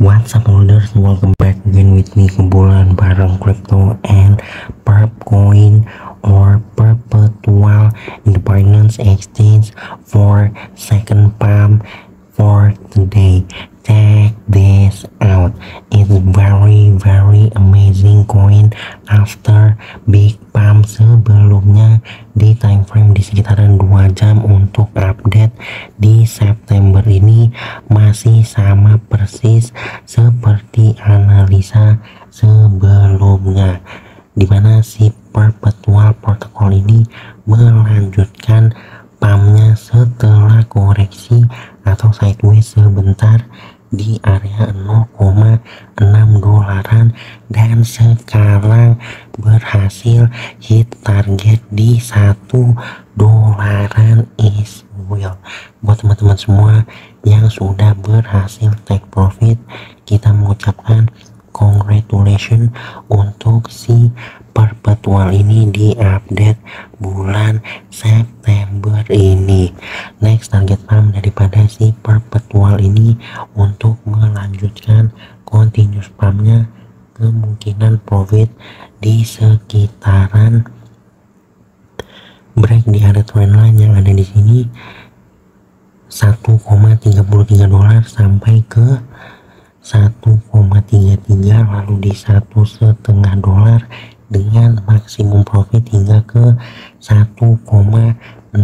What's up holders, welcome back again with me kumpulan bareng crypto and perp coin or perpetual independence exchange for second pump for today. Check this out, it's very amazing coin after big pump sebelumnya di time frame di sekitaran 2 jam. Untuk update di September ini masih sama persis seperti analisa sebelumnya, dimana si perpetual protocol ini melanjutkan pumpnya setelah koreksi atau sideways sebentar di area 0,6 dolaran dan sekarang berhasil hit target di 1 dolaran is well. Buat teman-teman semua yang sudah berhasil take profit, kita mengucapkan congratulations untuk si perpetual ini di update bulan September ini. Next target pump daripada si perpetual ini untuk melanjutkan continuous pumpnya, kemungkinan profit di sekitaran break di area trendline yang ada di sini 1,33 dolar sampai ke 1,33, lalu di 1,5 dolar dengan maksimum profit hingga ke 1,68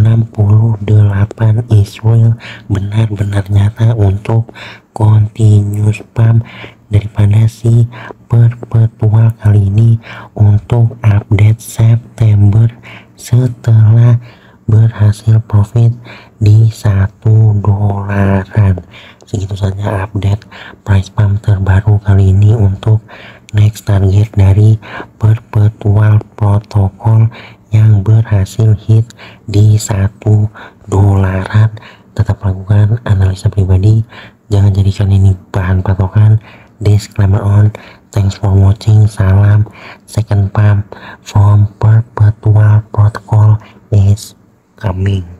Israel. Benar-benar nyata untuk continuous pump daripada si perpetual kali ini untuk update September setelah berhasil profit di 1 dolaran. Segitu saja update price pump terbaru kali ini untuk next target dari perpetual protokol yang berhasil hit di 1 dolaran. Tetap lakukan analisa pribadi, jangan jadikan ini bahan patokan. Disclaimer on. Thanks for watching. Salam. Second pump from perpetual protocol is coming.